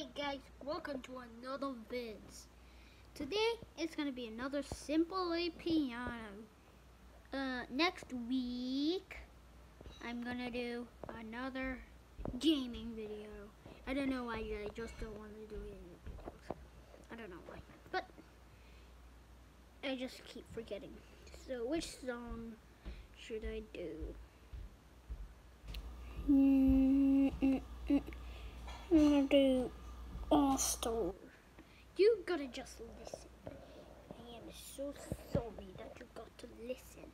Hey guys, welcome to another vids. Today it's gonna be another Simply Piano. Next week I'm gonna do another gaming video. I don't know why I just don't want to do gaming videos. I don't know why, but I just keep forgetting. So which song should I do? I'm gonna do All Star. You gotta just listen. I am so sorry that you got to listen.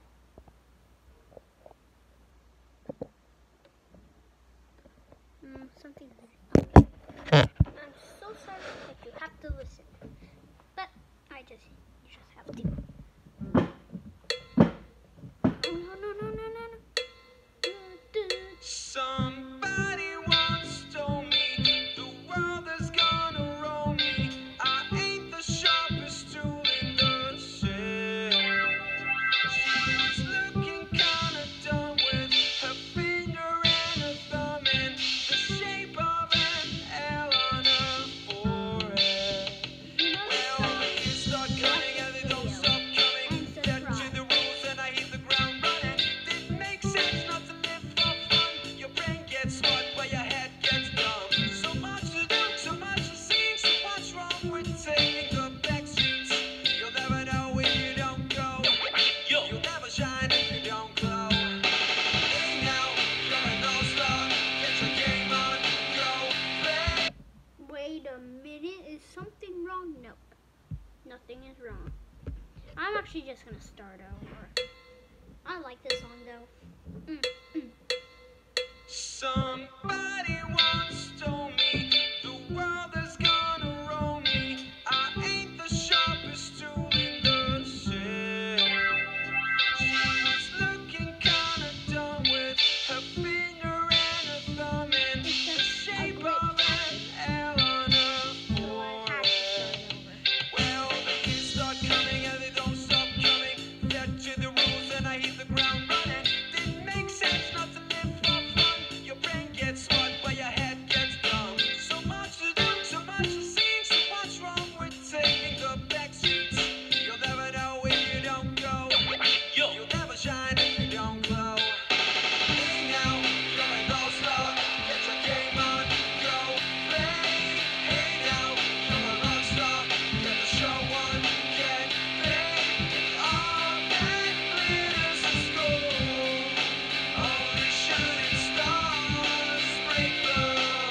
Something. Okay. I'm so sorry that you have to listen, but you just have to. Oh no. Somebody once told me the world is gonna roll me. I ain't the sharpest tool in the shed. She was looking kinda dumb with her finger and her thumb in the shape of an L on her forehead. Well, the kids start coming and they don't stop coming. Dead to the rules and I hit the ground running. Didn't make sense not to live for fun. Your brain gets smart while your head gets dumb. So much to do, so much to see. So what's wrong with taking the back seats? You'll never know if you don't go. You'll never shine if you don't glow. Hey now, you're an all-star. Get your game on, go play. Wait a minute, is something wrong? Nope, nothing is wrong. I'm actually just gonna start over. I like this song though. Somebody once told me the world is gonna roll me. I ain't the sharpest tool in the shed. She was looking kinda dumb with her finger and her thumb in the shape of an L on her So I have to forehead. start over. Well, the kids start coming and they don't stop coming. Dead to the rules and I hit the ground running. Didn't make sense not to live for fun. Your brain gets smart while your head gets dumb. So much to do, so much to see. So what's wrong with taking the back seats? You'll never know if you don't go. You'll never shine if you don't glow. Hey now, you're an all-star. Get your game on, go play. Hey now, you're a rock star. Get the show on, get paid. All that glitters is gold. Only shooting stars break the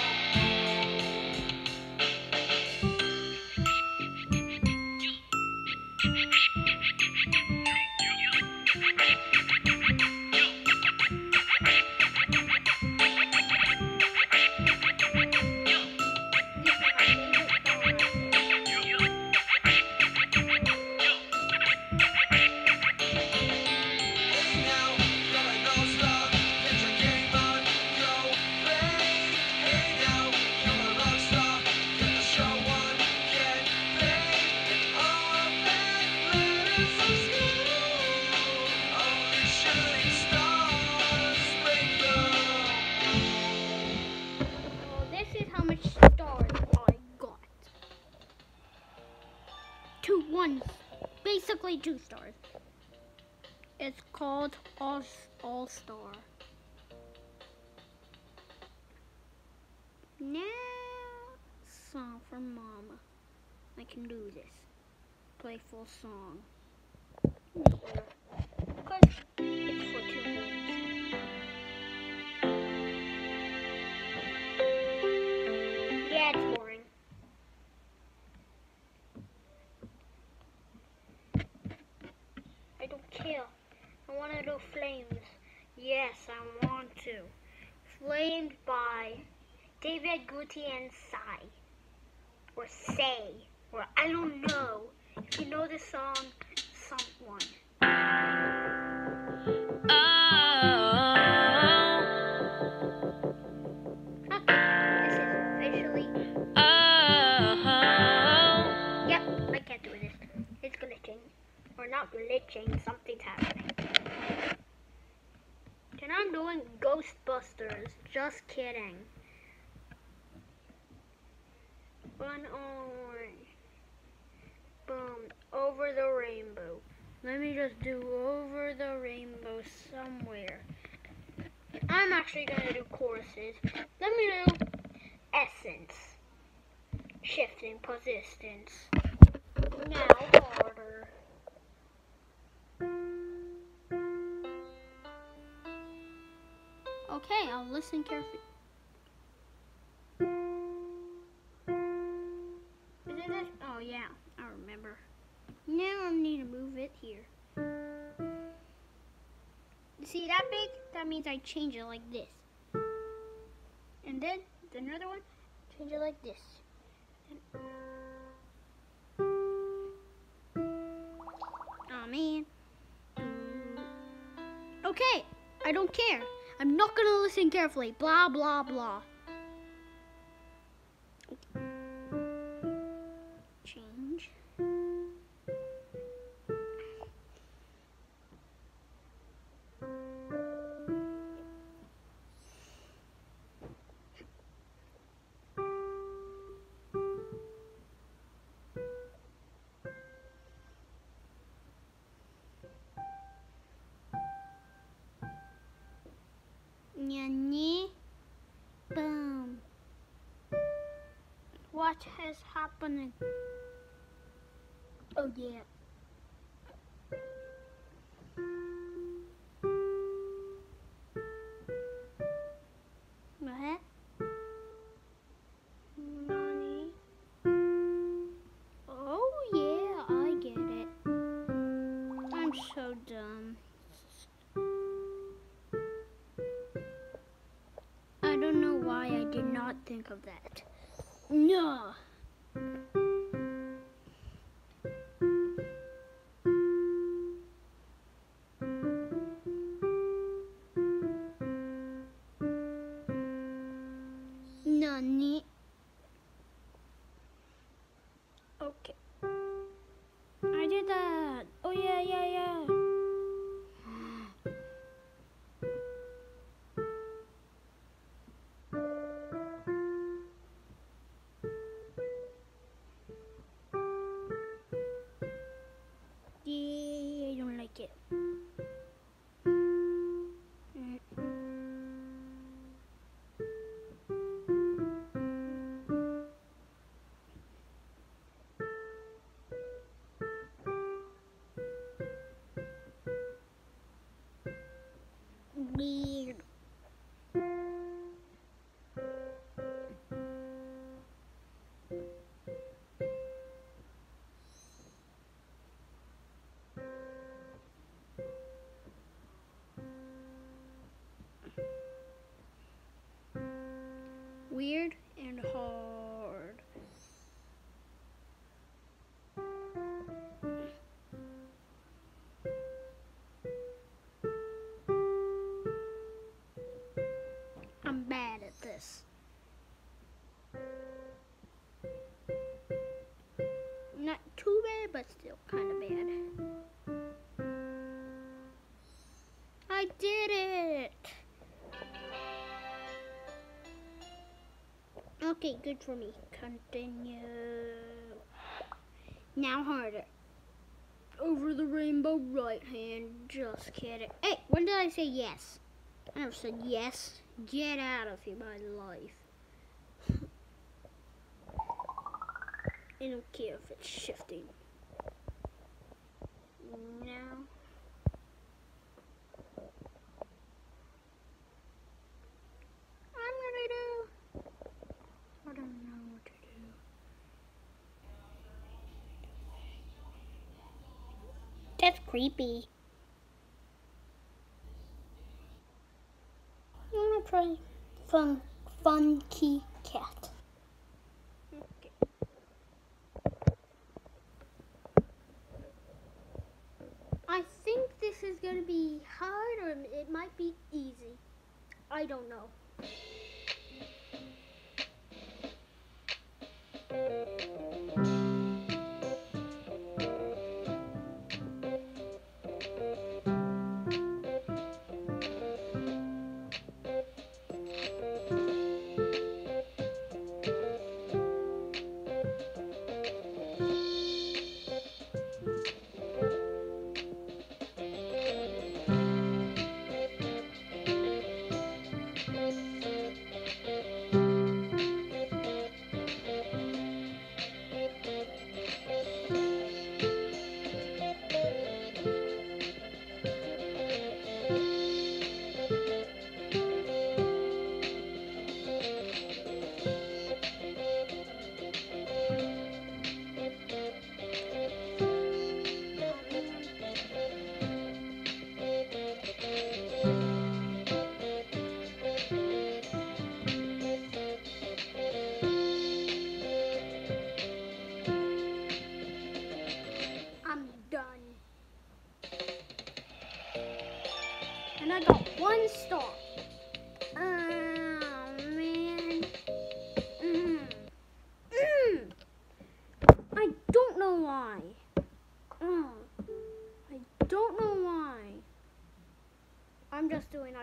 Hey now, you're an all-star. Get your game on, go play. Hey now, you're a rock star. Get the show on, get paid. All that glitters is gold. Only shooting stars break the Well, this is how much stars I got. Basically 2 stars. It's called All Star. Now, song for Mama. I can do this. Playful song. Because it's for 2 minutes. Yeah, it's boring. I don't care. I want to do Flames. Yes, I want to. Flamed by David Guti and Sai. Or Say. Or I don't know. If you know this song, someone. This is officially. Yep, I can't do this. It's glitching. Or not glitching, something's happening. And I'm doing Ghostbusters. Just kidding. one orange. Boom, over the rainbow. Let me just do over the rainbow somewhere. I'm actually going to do choruses. Let me do essence. Shifting persistence. Now harder. Okay, I'll listen carefully. Is it this? Oh yeah, I remember. Now I need to move it here. See that big? That means I change it like this. And then another one, change it like this. Oh man. Okay, I don't care. I'm not gonna listen carefully. Blah blah blah. Change. Nyanyi. Boom. What is happening? Oh yeah. What? Nani? Oh yeah, I get it. I'm so dumb. I don't know why I did not think of that. No. Nani? Okay. I did that. Oh yeah, yeah, yeah. Yeah, I don't like it. Weird. Weird and hard. I'm bad at this. Not too bad, but still kind of bad. I did it! Okay, good for me. Continue. Now harder. Over the rainbow, right hand. Just kidding. Hey, when did I say yes? I never said yes. Get out of here, my life. I don't care if it's shifting. Now. I'm gonna do. I don't know what to do. That's creepy. I'm gonna try Funky Cat. Okay. I think this is gonna be hard, or it might be easy. I don't know.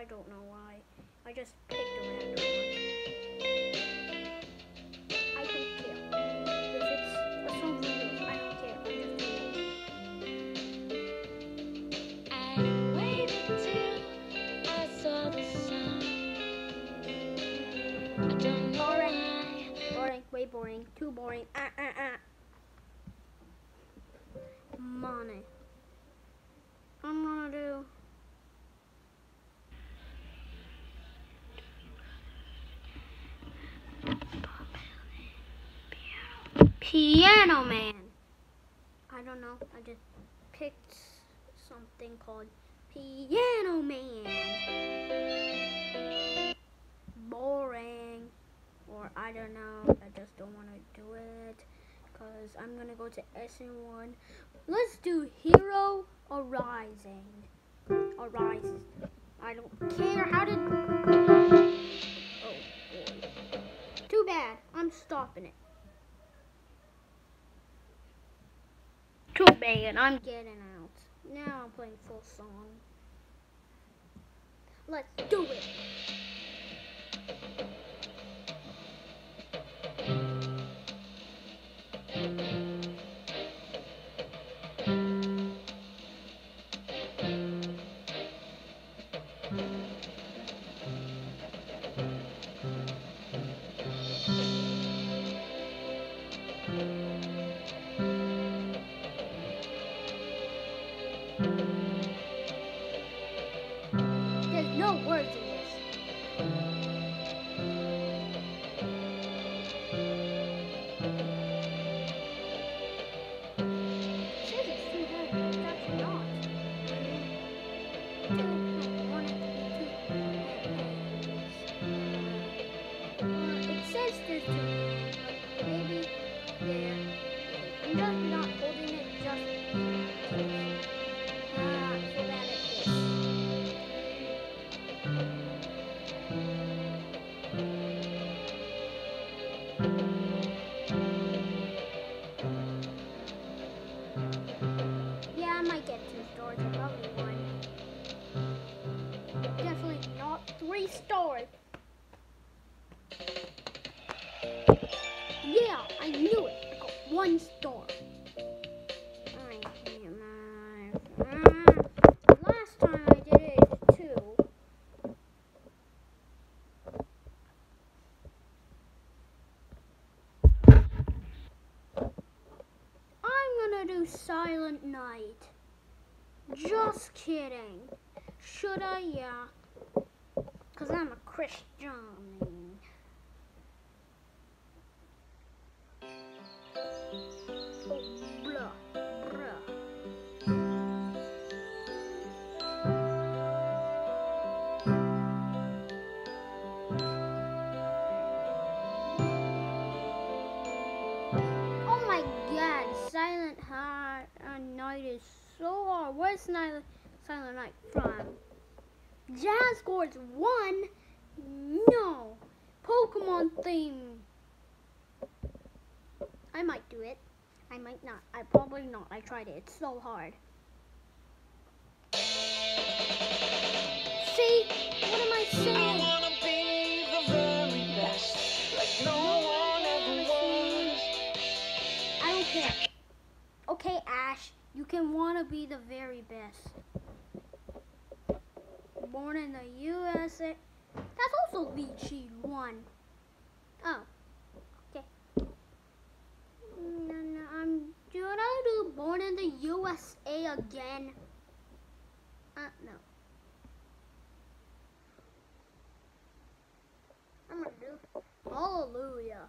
don't know why. I just picked a random one. I don't care. If it's a song for you, I don't care. I'm just doing it. I waited till I saw the sun. I don't know why. Boring, way boring, too boring. Money. I'm gonna do Piano Man. I don't know. I just picked something called Piano Man. Boring. Or I don't know. I just don't want to do it because I'm gonna go to SN1. Let's do Hero Arising. Arises. I don't care how to. Oh boy. Too bad. I'm stopping it. Too bad. I'm getting out. Now I'm playing full song. Let's do it. There's no words in this. It says it's too hard, but it's actually not. I want it to be too. It says there's two, but maybe there. I'm just not holding it just so that it fits. Yeah, I might get 2 stars, or probably 1. Definitely not 3 stars. Yeah, I knew it. I got 1 star. Last time I did it 2. I'm gonna do Silent Night. Just kidding. Should I? Yeah. Because I'm a Christian. Oh, blah, blah. Oh my god, Silent Night is so hard. Where's Silent Night from? Jazz scores 1? No. Pokemon theme. I might do it. I might not. I probably not. I tried it. It's so hard. See? What am I I saying? wanna be the very best, like no one ever was. I don't care. Okay, Ash. You can want to be the very best. Born in the USA. That's also Lychee 1. Oh. Okay. No, should I do Born in the USA again? No. I'm gonna do Hallelujah.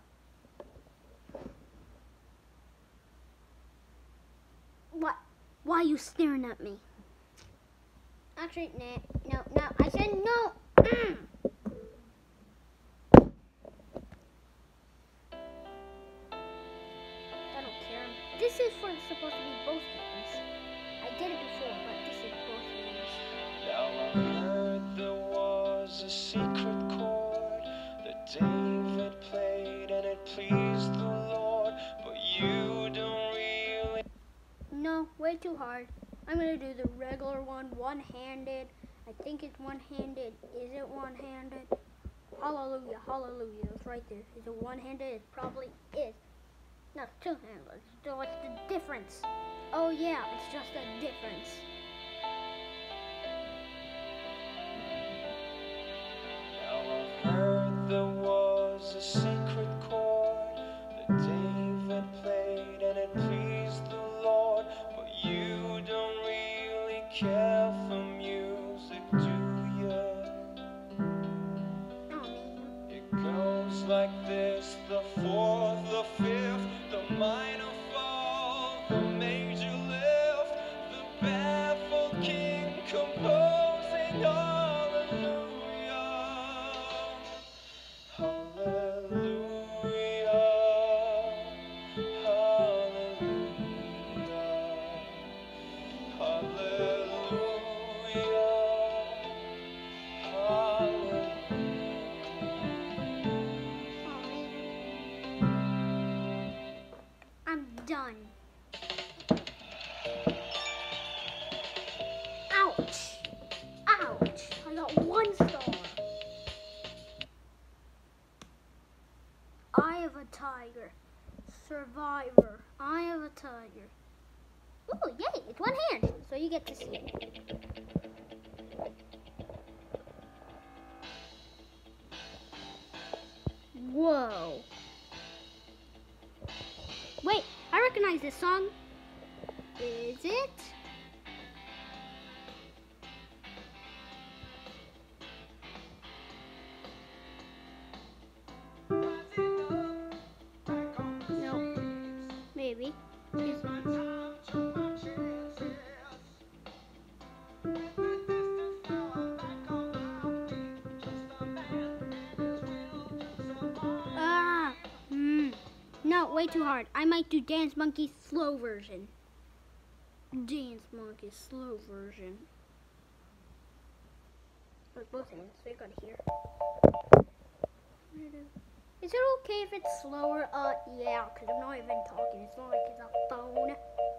What? Why are you staring at me? Actually, no. I said no. I don't care. This is supposed to be both games. I did it before, but this is both games. Now I heard there was a secret chord that David played and it pleased the Lord, but you don't really. No, way too hard. I'm gonna do the regular one, one-handed. I think it's one-handed. Is it one-handed? Hallelujah, hallelujah. It's right there. Is it one-handed? It probably is. No, two-handed. So what's the difference? Oh yeah, it's just a difference. Now I've heard there was a secret chord that David played and it pleased the Lord. But you don't really care for music, do you? Oh man. It goes like this: the fourth, the fifth, the minor fall, the major lift, the baffled king composing hallelujah, hallelujah, hallelujah, hallelujah, hallelujah. Oh man. I'm done. Ouch. Ouch. I got 1 star. Eye of a tiger. Survivor. Eye of a tiger. Ooh, yay, it's one hand, so you get to see it. Whoa. Wait, I recognize this song. Is it? No. Maybe. Is No, way too hard. I might do Dance Monkey slow version. Dance Monkey slow version. With both hands, so you gotta hear. Is it okay if it's slower? Yeah, because I'm not even talking. It's not like it's a phone.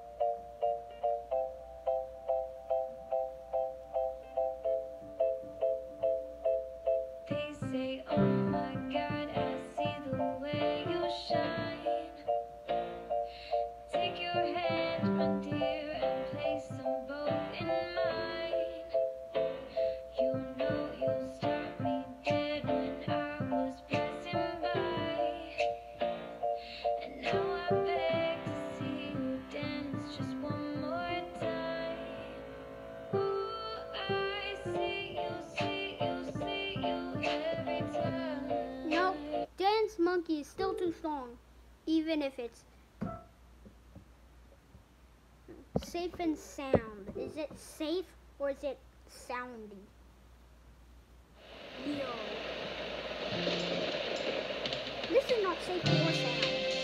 They say, oh my God, I see the way you shine. Take your hand, my dear, and place them both in mine. You know you struck me dead when I was passing by. And now I beg to see you dance just one more time. Ooh, I see you every time. Nope. Dance Monkey is still too strong. Even if it's safe and sound. Is it safe or is it soundy? Yo. This is not safe or sound.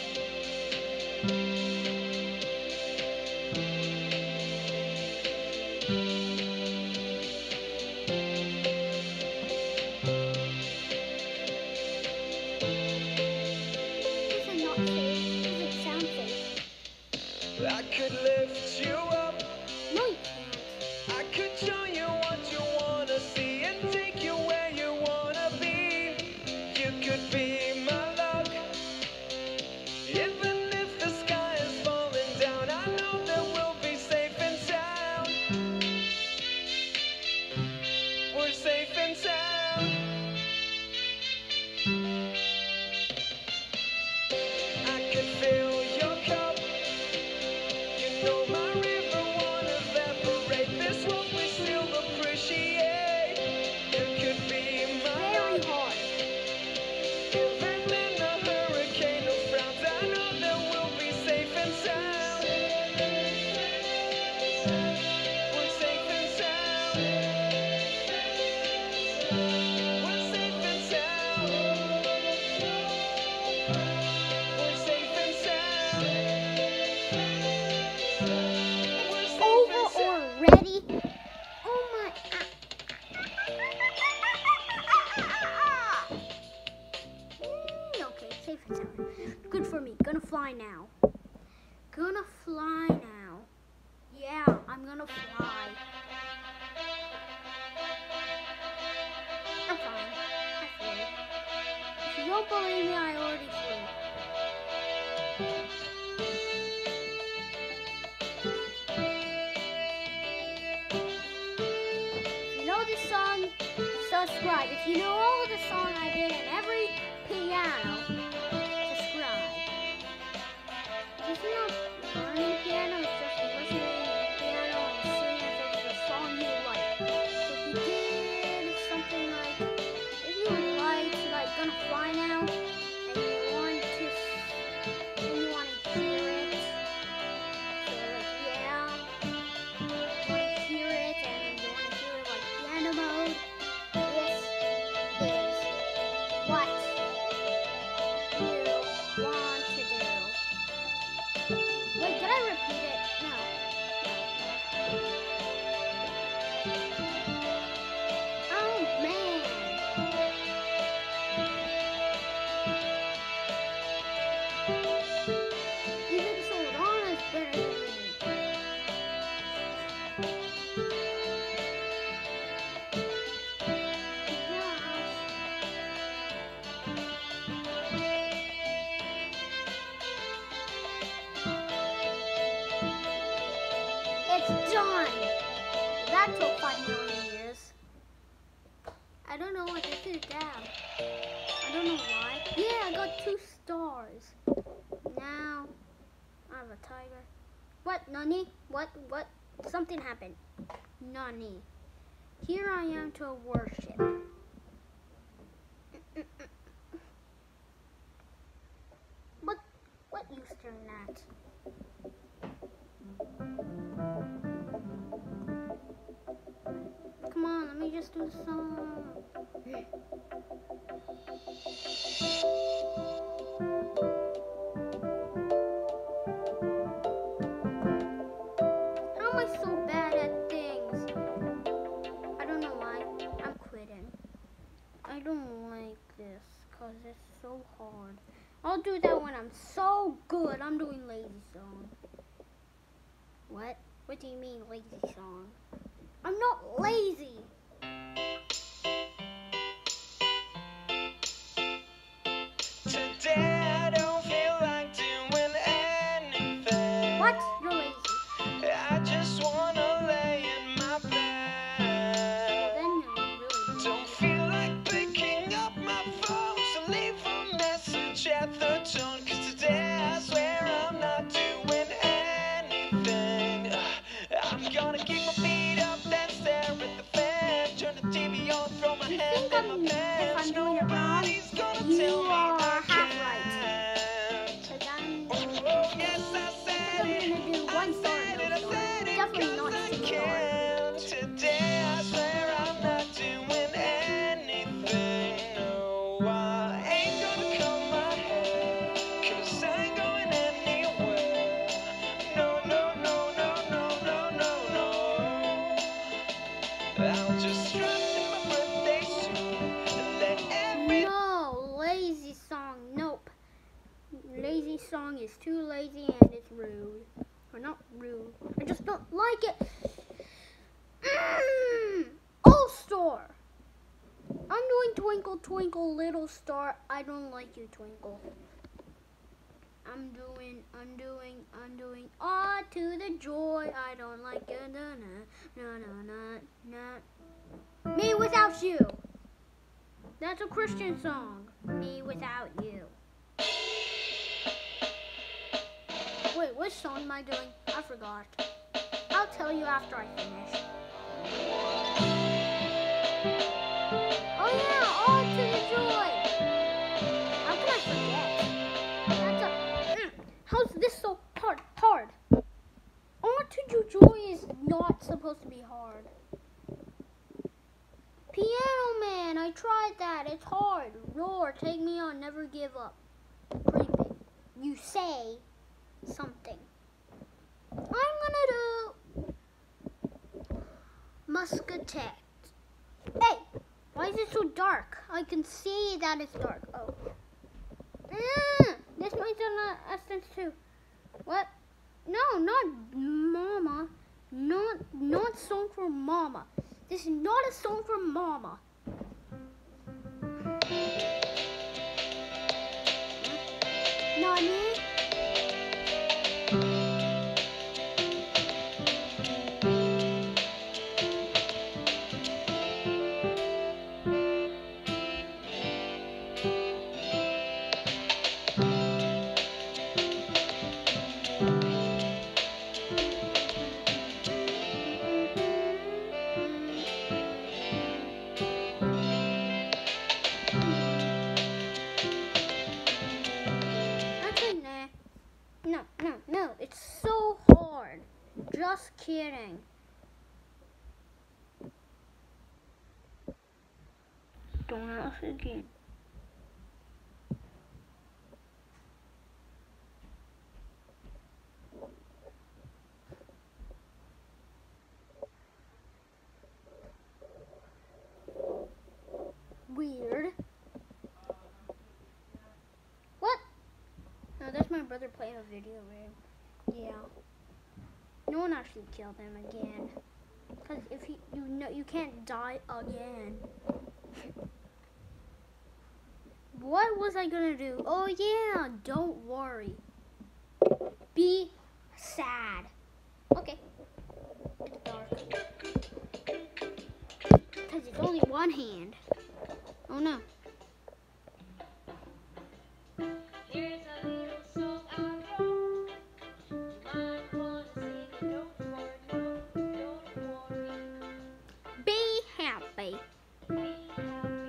This is not safe. This doesn't sound safe. I could lift you up, No, you can't. I could show you what you wanna see and take you where you wanna be. You could be my luck, even if the sky is falling down. I know that we'll be safe and sound. We're safe and sound. I can fill your cup. You know my river won't evaporate. This what we still appreciate. You could be my Very luck. hard. Even in a hurricane of frowns, I know that we'll be safe and sound. We're safe and sound. We're safe and sound. We're safe and sound. We're safe Over and sound. already? Oh my. Okay, safe and sound. Good for me. Gonna fly now. Gonna fly now. Yeah, I'm gonna fly. don't believe me, I already flew. If you know this song, subscribe. If you know all of the song I did in every piano, subscribe. If you're not learning piano, it's just listening to piano and singing if it's a song you like. So if you did something like, if you like Gonna Fly Now, and you want to hear it, so like yeah, you want to hear it and you want to hear it like piano mode, this is what you want to do. Wait, did I repeat it? No. Oh man. Even Solana's better than me. It's done! That took 5 million years. I don't know what this is now. I don't know why. Yeah, I got 2 stars. Now, I have a tiger. What, Nani? What? Something happened. Nani. Here I am to worship. What use doing that? Come on, let me just do the song. How am I so bad at things? I don't know why. I'm quitting. I don't like this because it's so hard. I'll do that when I'm so good. I'm doing lazy song. What? What do you mean lazy song? I'm not lazy. Today I don't feel like doing anything. What? You're lazy. I just wanna lay in my bed. Then you're really Don't feel like picking up my phone, so leave a message at the tone. 'Cause today I swear I'm not doing anything. I'm gonna keep my feet up, then stare at the fan. Turn the TV on, throw my hand in my if pants. I'm doing it wrong, Nobody's gonna you tell me are I half can't. Because I'm Oh, yes, I said I'm it. gonna do I 1 star, said no it, I star. said it, Definitely 'cause not I 2 star. can. Today I swear I'm not doing anything. No, I ain't gonna comb my hair, 'cause I ain't going anywhere. No, no, no, no, no, no, no, no. I'll just drop in my birthday suit and let every No, lazy song. Nope. Lazy song is too lazy and it's rude. Or not rude. I just don't like it. All star. I'm doing Twinkle Twinkle Little Star. I don't like you, Twinkle. I'm doing ah to the joy. I don't like it. No. Me without you. That's a Christian song. Me without you. Wait, which song am I doing? I forgot. I'll tell you after I finish. Oh yeah, on to the joy. How can I forget? How's this so hard? On to the joy is not supposed to be hard. Piano Man, I tried that. It's hard. Roar, take me on, never give up. Creeping. You say something. I'm gonna do Muscatet. Hey, why is it so dark? I can see that it's dark. Oh. This might be an essence too. What? No, not Mama. Not song for Mama. This is not a song for Mama. Nani? Actually, nah. No. It's so hard. Just kidding. Don't ask again. Weird. What? No, that's my brother playing a video game. Yeah. No one actually killed him again. Because if you can't die again. What was I gonna do? Oh yeah, don't worry. Be sad. Okay. It's dark. Because it's only one hand. Oh no. Here's a little song I wrote. You might wanna sing it. Don't worry. Be happy. Be happy.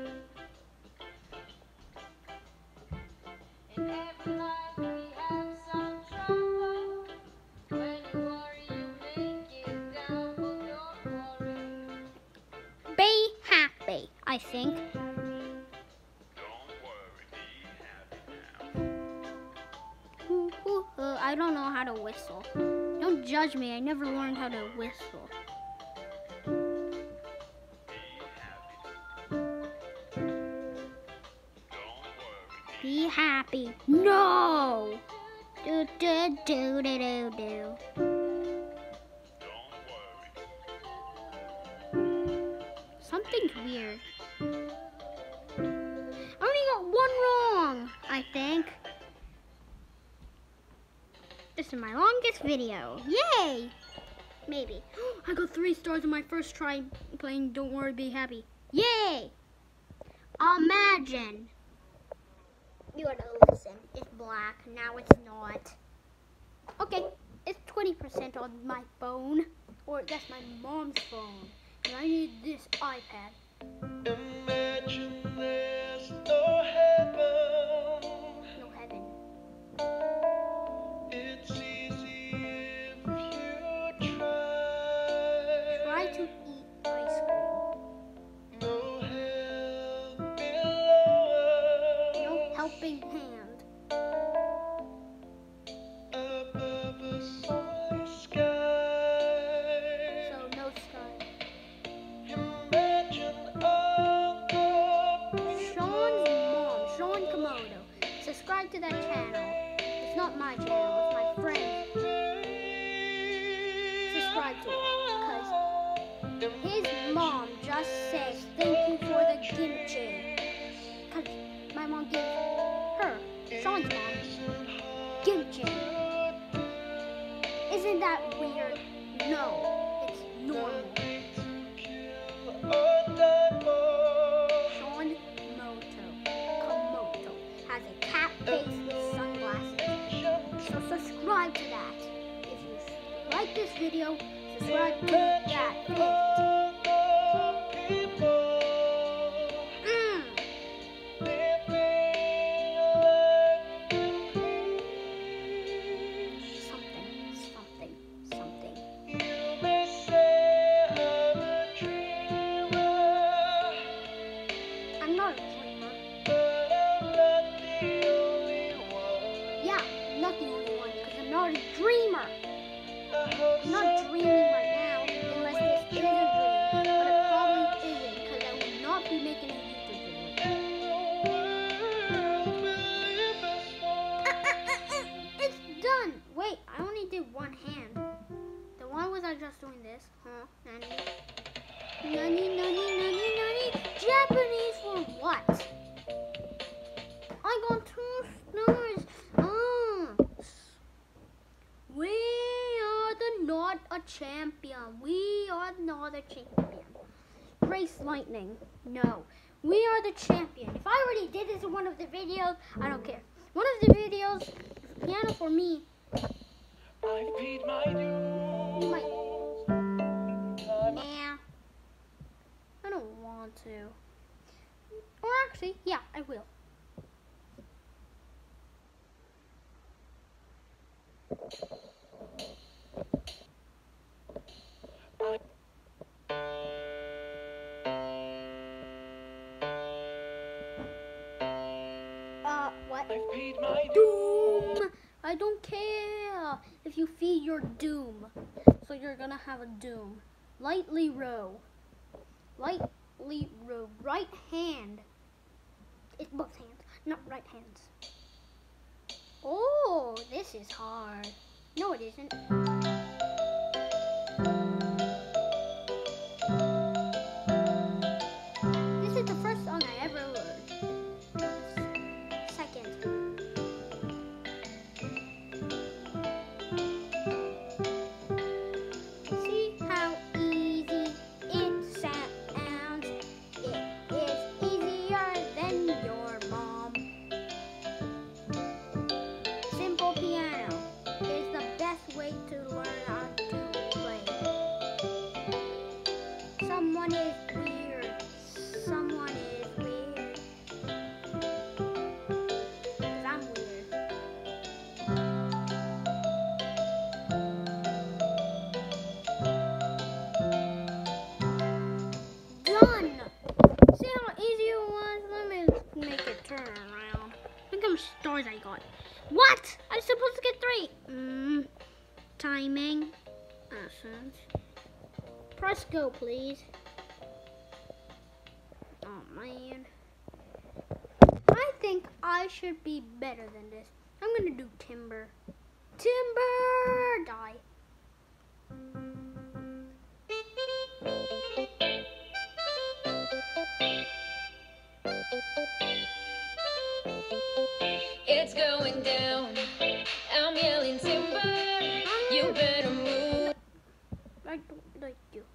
In every life we have some trouble. When you worry, you make it down, but don't worry. Be happy, I think. Don't worry, be happy now. I don't know how to whistle. Don't judge me. I never learned how to whistle. Be happy. Be happy. Don't worry, No. Do do do do do do. don't worry. Something's weird. I only got one wrong, I think. This is my longest video. Yay! Maybe. I got 3 stars on my first try playing Don't Worry, Be Happy. Yay! Imagine. You gotta listen. It's black. Now it's not. Okay. It's 20% on my phone. Or that's my mom's phone. And I need this iPad. Imagine there's no heaven. No heaven. It's easy if you try. Try to eat ice cream. No hell below No us. helping hand. Above us only sky. So no sky. Imagine all the Sean's mom, Sean Komodo. Subscribe to that channel. It's not my channel, it's my friend. Subscribe to it. Because his mom just says thank you for the kimchi. Because my mom gives her, Sean's mom, kimchi. Isn't that weird? No, it's normal. Sean Komodo has a cat face with sunglasses. So subscribe to that. If you like this video, subscribe to that. Something. I'm not a dreamer. Yeah, I'm not the only one because I'm not a dreamer. I'm not dreaming right now unless this is a dream. But it probably isn't because I will not be making a YouTube video. It's done. Wait, I only did one hand. Then why was I just doing this? Huh? Nani? Japanese for what? I got 2 stars. champion. We are not the champion. Grace Lightning. No. We are the champion. If I already did this in one of the videos, I don't care. One of the videos, piano for me. I've paid my dues. You might. Nah. I don't want to. Or actually, yeah, I will. What? I've paid my Doom! I don't care if you feed your doom. So you're gonna have a doom. Lightly row. Lightly row. Right hand. It's both hands, not right hands. Oh, this is hard. No, it isn't. This is the first song I ever learned. Second. See how easy it sounds. It is easier than your mom. Simple piano is the best way to learn how to play. Someone is weird. Someone is weird. 'Cause I'm weird. Done! See how easy it was? Let me make it turn around. Look how many stars I got. What? I'm supposed to get 3. Timing. Essence. Press go, please. Oh, man. I think I should be better than this. I'm gonna do timber. Timber! Die. It's going down. I'm yelling timber. You better move. I don't like you.